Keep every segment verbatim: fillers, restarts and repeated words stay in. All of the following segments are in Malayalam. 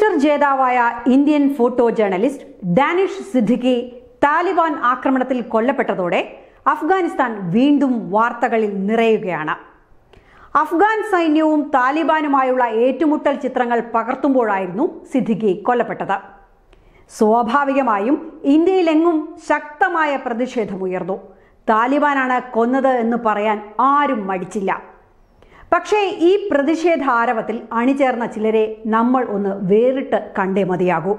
പുലിറ്റ്സർ ജേതാവായ Indian photo journalist Danish Siddiqui Taliban ആക്രമണത്തിൽ കൊല്ലപ്പെട്ടതോടെ അഫ്ഗാനിസ്ഥാൻ വീണ്ടും വാർത്തകളിൽ നിറയുകയാണ്. അഫ്ഗാൻ സൈന്യവും താലിബാനുമായുള്ള ഏറ്റുമുട്ടൽ ചിത്രങ്ങൾ പകർത്തുമ്പോഴായിരുന്നു സിദ്ദിഖി കൊല്ലപ്പെട്ടത്. സ്വാഭാവികമായും ഇന്ത്യയിലെങ്ങും ശക്തമായ പ്രതിഷേധമുയർന്നു. താലിബാനാണ് കൊന്നത് എന്ന് പറയാൻ ആരും മടിച്ചില്ല. പക്ഷേ ഈ പ്രതിഷേധ ആരവത്തിൽ അണിചേർന്ന ചിലരെ നമ്മൾ ഒന്ന് വേറിട്ട് കണ്ടേ മതിയാകൂ.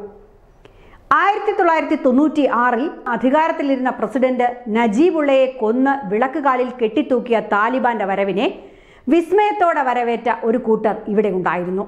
ആയിരത്തി തൊള്ളായിരത്തി തൊണ്ണൂറ്റി ആറിൽ അധികാരത്തിലിരുന്ന പ്രസിഡന്റ് നജീബുള്ളയെ കൊന്ന് വിളക്കുകാലിൽ കെട്ടിത്തൂക്കിയ താലിബാന്റെ വരവിനെ വിസ്മയത്തോടെ വരവേറ്റ ഒരു കൂട്ടർ ഇവിടെ ഉണ്ടായിരുന്നു.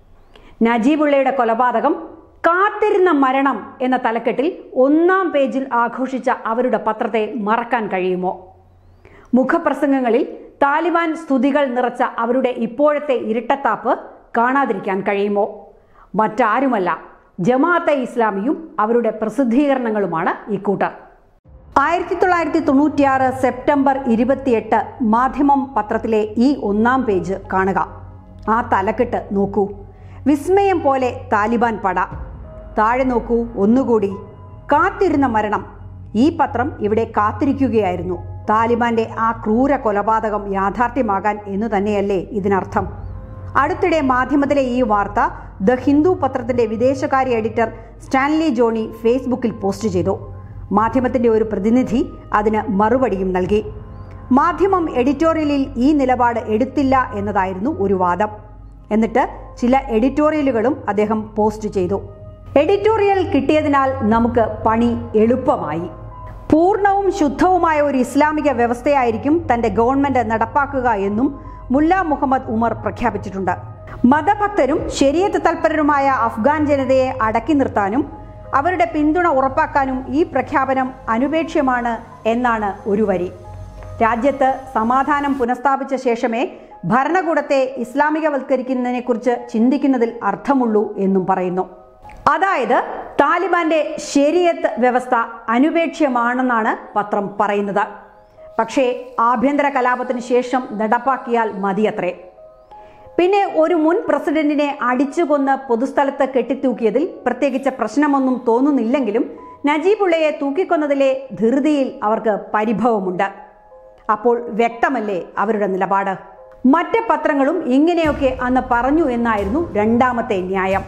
നജീബുള്ളയുടെ കൊലപാതകം കാത്തിരുന്ന മരണം എന്ന തലക്കെട്ടിൽ ഒന്നാം പേജിൽ ആഘോഷിച്ച അവരുടെ പത്രത്തെ മറക്കാൻ കഴിയുമോ? മുഖപ്രസംഗങ്ങളിൽ താലിബാൻ സ്തുതികൾ നിറച്ച അവരുടെ ഇപ്പോഴത്തെ ഇരട്ടത്താപ്പ് കാണാതിരിക്കാൻ കഴിയുമോ? മറ്റാരുമല്ല, ജമാഅത്തെ ഇസ്ലാമിയും അവരുടെ പ്രസിദ്ധീകരണങ്ങളുമാണ് ഈ കൂട്ടർ. ആയിരത്തി തൊള്ളായിരത്തി തൊണ്ണൂറ്റിയാറ് സെപ്റ്റംബർ ഇരുപത്തിയെട്ട് മാധ്യമം പത്രത്തിലെ ഈ ഒന്നാം പേജ് കാണുക. ആ തലക്കെട്ട് നോക്കൂ. വിസ്മയം പോലെ താലിബാൻ പട. താഴെ നോക്കൂ ഒന്നുകൂടി, കാത്തിരുന്ന മരണം. ഈ പത്രം ഇവിടെ കാത്തിരിക്കുകയായിരുന്നു താലിബാന്റെ ആ ക്രൂര കൊലപാതകം യാഥാർത്ഥ്യമാകാൻ എന്നു തന്നെയല്ലേ ഇതിനർത്ഥം? അടുത്തിടെ മാധ്യമത്തിലെ ഈ വാർത്ത ദ ഹിന്ദു പത്രത്തിന്റെ വിദേശകാര്യ എഡിറ്റർ സ്റ്റാൻലി ജോണി ഫേസ്ബുക്കിൽ പോസ്റ്റ് ചെയ്തു. മാധ്യമത്തിന്റെ ഒരു പ്രതിനിധി അതിന് മറുപടിയും നൽകി. മാധ്യമം എഡിറ്റോറിയലിൽ ഈ നിലപാട് എടുത്തില്ല എന്നതായിരുന്നു ഒരു വാദം. എന്നിട്ട് ചില എഡിറ്റോറിയലുകളും അദ്ദേഹം പോസ്റ്റ് ചെയ്തു. എഡിറ്റോറിയൽ കിട്ടിയതിനാൽ നമുക്ക് പണി എളുപ്പമായി. പൂർണ്ണവും ശുദ്ധവുമായ ഒരു ഇസ്ലാമിക വ്യവസ്ഥയായിരിക്കും തന്റെ ഗവൺമെന്റ് നടപ്പാക്കുക എന്നും മുല്ല മുഹമ്മദ് ഉമർ പ്രഖ്യാപിച്ചിട്ടുണ്ട്. മതഭക്തരും ശരീഅത്ത് തൽപരരുമായ അഫ്ഗാൻ ജനതയെ അടക്കി നിർത്താനും അവരുടെ പിന്തുണ ഉറപ്പാക്കാനും ഈ പ്രഖ്യാപനം അനുപേക്ഷ്യമാണ് എന്നാണ് ഒരു വരി. രാജ്യത്ത് സമാധാനം പുനഃസ്ഥാപിച്ച ശേഷമേ ഭരണകൂടത്തെ ഇസ്ലാമികവൽക്കരിക്കുന്നതിനെക്കുറിച്ച് ചിന്തിക്കുന്നതിൽ അർത്ഥമുള്ളൂ എന്നും പറയുന്നു. അതായത് താലിബാന്റെ ശരീഅത്ത് വ്യവസ്ഥ അനുപേക്ഷ്യമാണെന്നാണ് പത്രം പറയുന്നത്. പക്ഷേ ആഭ്യന്തര കലാപത്തിന് ശേഷം നടപ്പാക്കിയാൽ മതിയത്രേ. പിന്നെ ഒരു മുൻ പ്രസിഡന്റിനെ അടിച്ചുകൊന്ന് പൊതുസ്ഥലത്ത് കെട്ടിത്തൂക്കിയതിൽ പ്രത്യേകിച്ച് പ്രശ്നമൊന്നും തോന്നുന്നില്ലെങ്കിലും നജീബുള്ളയെ തൂക്കിക്കൊന്നതിലെ ധൃതിയിൽ അവർക്ക് പരിഭവമുണ്ട്. അപ്പോൾ വ്യക്തമല്ലേ അവരുടെ നിലപാട്? മറ്റ് പത്രങ്ങളും ഇങ്ങനെയൊക്കെ അന്ന് പറഞ്ഞു എന്നായിരുന്നു രണ്ടാമത്തെ ന്യായം.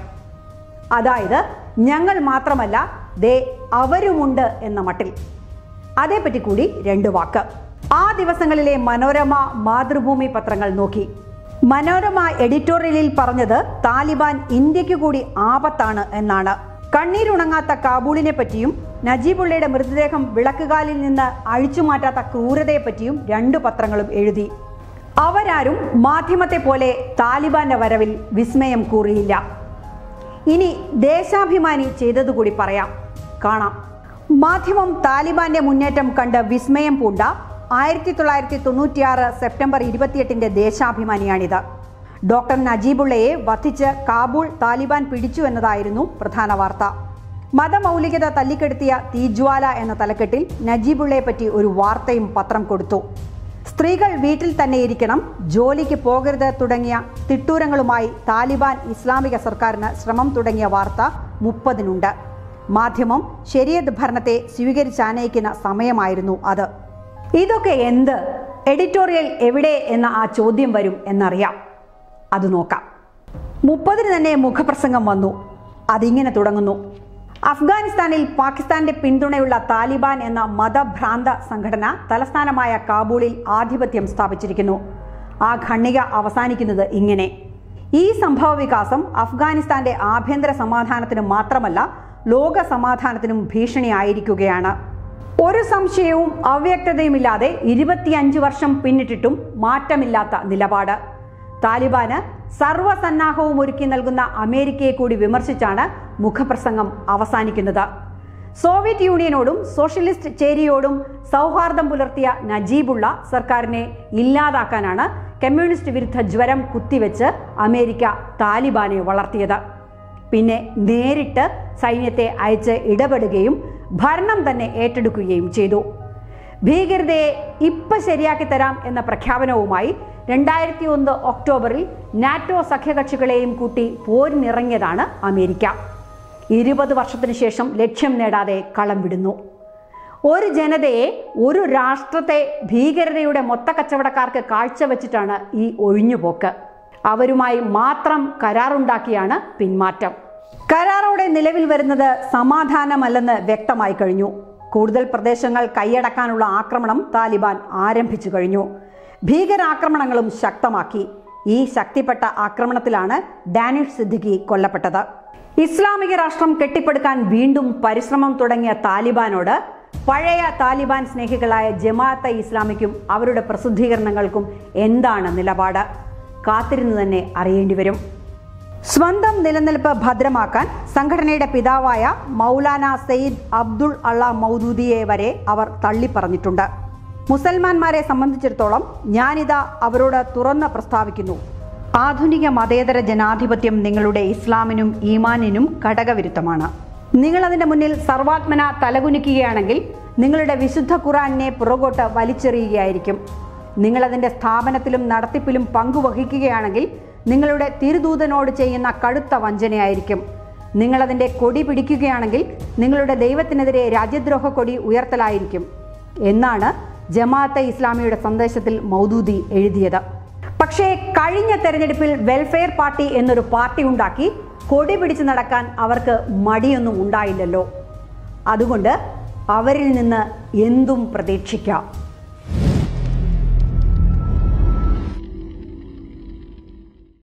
അതായത് ഞങ്ങൾ മാത്രമല്ല, ദേ അവരുമുണ്ട് എന്ന മട്ടിൽ. അതേപ്പറ്റി കൂടി രണ്ട് വാക്ക്. ആ ദിവസങ്ങളിലെ മനോരമ, മാതൃഭൂമി പത്രങ്ങൾ നോക്കി. മനോരമ എഡിറ്റോറിയലിൽ പറഞ്ഞത് താലിബാൻ ഇന്ത്യക്ക് കൂടി ആപത്താണ് എന്നാണ്. കണ്ണീരുണങ്ങാത്ത കാബൂളിനെ പറ്റിയും നജീബുള്ളയുടെ മൃതദേഹം വിളക്കുകാലിൽ നിന്ന് അഴിച്ചുമാറ്റാത്ത ക്രൂരതയെപ്പറ്റിയും രണ്ടു പത്രങ്ങളും എഴുതി. അവരാരും മാധ്യമത്തെ പോലെ താലിബാന്റെ വരവിൽ വിസ്മയം കൂറിയില്ല. ഇനി ദേശാഭിമാനി ചെയ്തതുകൂടി പറയാം, കാണാം. മാധ്യമം താലിബാന്റെ മുന്നേറ്റം കണ്ട് വിസ്മയം പൂണ്ട ആയിരത്തി തൊള്ളായിരത്തി തൊണ്ണൂറ്റിയാറ് സെപ്റ്റംബർ ഇരുപത്തിയെട്ടിന്റെ ദേശാഭിമാനിയാണിത്. ഡോക്ടർ നജീബുള്ളയെ വധിച്ച് കാബൂൾ താലിബാൻ പിടിച്ചു എന്നതായിരുന്നു പ്രധാന വാർത്ത. മതമൗലികത തല്ലിക്കെടുത്തിയ തീജ്വാല എന്ന തലക്കെട്ടിൽ നജീബുള്ളയെ പറ്റി ഒരു വാർത്തയും പത്രം കൊടുത്തു. സ്ത്രീകൾ വീട്ടിൽ തന്നെ ഇരിക്കണം, ജോലിക്ക് പോകരുത് തുടങ്ങിയ തിട്ടൂരങ്ങളുമായി താലിബാൻ ഇസ്ലാമിക സർക്കാരിന് ശ്രമം തുടങ്ങിയ വാർത്ത മുപ്പതിനുണ്ട്. മാധ്യമം ശരീഅത്ത് ഭരണത്തെ സ്വീകരിച്ചാനയിക്കുന്ന സമയമായിരുന്നു അത്. ഇതൊക്കെ എന്ത്? എഡിറ്റോറിയൽ എവിടെ എന്ന ആ ചോദ്യം വരും എന്നറിയാം. അത് നോക്കാം. മുപ്പതിന് തന്നെ മുഖപ്രസംഗം വന്നു. അതിങ്ങനെ തുടങ്ങുന്നു: അഫ്ഗാനിസ്ഥാനിൽ പാകിസ്ഥാന്റെ പിന്തുണയുള്ള താലിബാൻ എന്ന മതഭ്രാന്ത സംഘടന തലസ്ഥാനമായ കാബൂളിൽ ആധിപത്യം സ്ഥാപിച്ചിരിക്കുന്നു. ആ ഖണ്ഡിക അവസാനിക്കുന്നത് ഇങ്ങനെ: ഈ സംഭവ വികാസം അഫ്ഗാനിസ്ഥാന്റെ ആഭ്യന്തര സമാധാനത്തിനും മാത്രമല്ല ലോക സമാധാനത്തിനും ഭീഷണിയായിരിക്കുകയാണ്. ഒരു സംശയവും അവ്യക്തതയുമില്ലാതെ ഇരുപത്തിയഞ്ച് വർഷം പിന്നിട്ടിട്ടും മാറ്റമില്ലാത്ത നിലപാട്. താലിബാന് സർവ്വസന്നാഹവും ഒരുക്കി നൽകുന്ന അമേരിക്കയെ കൂടി വിമർശിച്ചാണ് മുഖപ്രസംഗം അവസാനിക്കുന്നത്. സോവിയറ്റ് യൂണിയനോടും സോഷ്യലിസ്റ്റ് ചേരിയോടും സൗഹാർദ്ദം പുലർത്തിയ നജീബുള്ള സർക്കാരിനെ ഇല്ലാതാക്കാനാണ് കമ്മ്യൂണിസ്റ്റ് വിരുദ്ധ ജ്വരം കുത്തിവെച്ച് അമേരിക്ക താലിബാനെ വളർത്തിയത്. പിന്നെ നേരിട്ട് സൈന്യത്തെ അയച്ച് ഇടപെടുകയും ഭരണം തന്നെ ഏറ്റെടുക്കുകയും ചെയ്തു. ഭീകരതയെ ഇപ്പം ശരിയാക്കി തരാം എന്ന പ്രഖ്യാപനവുമായി രണ്ടായിരത്തി ഒന്ന് ഒക്ടോബറിൽ നാറ്റോ സഖ്യകക്ഷികളെയും കൂട്ടി പോരിനിറങ്ങിയതാണ് അമേരിക്ക. ഇരുപത് വർഷത്തിനു ശേഷം ലക്ഷ്യം നേടാതെ കളം വിടുന്നു. ഒരു ജനതയെ, ഒരു രാഷ്ട്രത്തെ ഭീകരതയുടെ മൊത്തക്കച്ചവടക്കാർക്ക് കാഴ്ചവെച്ചിട്ടാണ് ഈ ഒഴിഞ്ഞുപോക്ക്. അവരുമായി മാത്രം കരാറുണ്ടാക്കിയാണ് പിന്മാറ്റം. കരാറോടെ നിലവിൽ വരുന്നത് സമാധാനമല്ലെന്ന് വ്യക്തമായി കഴിഞ്ഞു. കൂടുതൽ പ്രദേശങ്ങൾ കൈയടക്കാനുള്ള ആക്രമണം താലിബാൻ ആരംഭിച്ചു കഴിഞ്ഞു. ഭീകരാക്രമണങ്ങളും ശക്തമാക്കി. ഈ ശക്തിപ്പെട്ട ആക്രമണത്തിലാണ് ഡാനിഷ് സിദ്ദിഖി കൊല്ലപ്പെട്ടത്. ഇസ്ലാമിക രാഷ്ട്രം കെട്ടിപ്പടുക്കാൻ വീണ്ടും പരിശ്രമം തുടങ്ങിയ താലിബാനോട് പഴയ താലിബാൻ സ്നേഹികളായ ജമാഅത്തെ ഇസ്ലാമിക്കും അവരുടെ പ്രസിദ്ധീകരണങ്ങൾക്കും എന്താണ് നിലപാട്? കാത്തിരുന്ന് തന്നെ അറിയേണ്ടി വരും. സ്വന്തം നിലനിൽപ്പ് ഭദ്രമാക്കാൻ സംഘടനയുടെ പിതാവായ മൗലാന സയ്യിദ് അബ്ദുൾ അള്ള മൗദൂദിയെ വരെ അവർ തള്ളിപ്പറഞ്ഞിട്ടുണ്ട്. മുസൽമാന്മാരെ സംബന്ധിച്ചിടത്തോളം ഞാനിതാ അവരോട് തുറന്ന് പ്രസ്താവിക്കുന്നു: ആധുനിക മതേതര ജനാധിപത്യം നിങ്ങളുടെ ഇസ്ലാമിനും ഈമാനിനും ഘടകവിരുദ്ധമാണ്. നിങ്ങളതിൻ്റെ മുന്നിൽ സർവാത്മന തലകുനിക്കുകയാണെങ്കിൽ നിങ്ങളുടെ വിശുദ്ധ ഖുർആനെ പുറകോട്ട് വലിച്ചെറിയുകയായിരിക്കും. നിങ്ങളതിൻ്റെ സ്ഥാപനത്തിലും നടത്തിപ്പിലും പങ്കുവഹിക്കുകയാണെങ്കിൽ നിങ്ങളുടെ തിരുദൂതനോട് ചെയ്യുന്ന കടുത്ത വഞ്ചനയായിരിക്കും. നിങ്ങളതിൻ്റെ കൊടി പിടിക്കുകയാണെങ്കിൽ നിങ്ങളുടെ ദൈവത്തിനെതിരെ രാജ്യദ്രോഹ കൊടി ഉയർത്തലായിരിക്കും എന്നാണ് ജമാഅത്തെ ഇസ്ലാമിയുടെ സന്ദേശത്തിൽ മൗദൂദി എഴുതിയത്. പക്ഷേ കഴിഞ്ഞ തെരഞ്ഞെടുപ്പിൽ വെൽഫെയർ പാർട്ടി എന്നൊരു പാർട്ടി ഉണ്ടാക്കി കൊടി പിടിച്ച് നടക്കാൻ അവർക്ക് മടിയൊന്നും ഉണ്ടായില്ലല്ലോ. അതുകൊണ്ട് അവരിൽ നിന്ന് എന്തും പ്രതീക്ഷിക്കാം.